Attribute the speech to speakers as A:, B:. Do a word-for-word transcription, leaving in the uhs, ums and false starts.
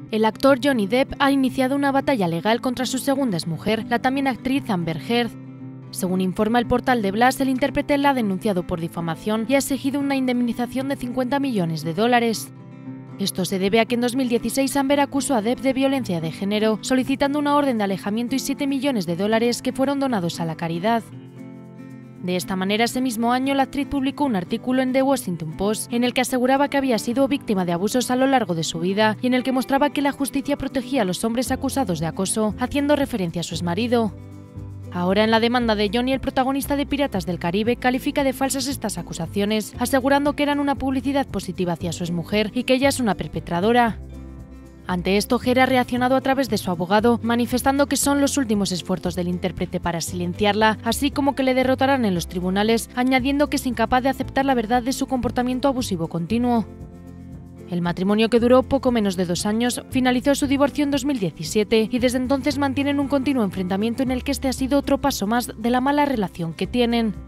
A: El actor Johnny Depp ha iniciado una batalla legal contra su segunda exmujer, la también actriz Amber Heard. Según informa el portal de Blas, el intérprete la ha denunciado por difamación y ha exigido una indemnización de cincuenta millones de dólares. Esto se debe a que en dos mil dieciséis Amber acusó a Depp de violencia de género, solicitando una orden de alejamiento y siete millones de dólares que fueron donados a la caridad. De esta manera, ese mismo año, la actriz publicó un artículo en The Washington Post en el que aseguraba que había sido víctima de abusos a lo largo de su vida y en el que mostraba que la justicia protegía a los hombres acusados de acoso, haciendo referencia a su exmarido. Ahora, en la demanda de Johnny, el protagonista de Piratas del Caribe califica de falsas estas acusaciones, asegurando que eran una publicidad positiva hacia su exmujer y que ella es una perpetradora. Ante esto, Heard ha reaccionado a través de su abogado, manifestando que son los últimos esfuerzos del intérprete para silenciarla, así como que le derrotarán en los tribunales, añadiendo que es incapaz de aceptar la verdad de su comportamiento abusivo continuo. El matrimonio, que duró poco menos de dos años, finalizó su divorcio en dos mil diecisiete y desde entonces mantienen un continuo enfrentamiento en el que este ha sido otro paso más de la mala relación que tienen.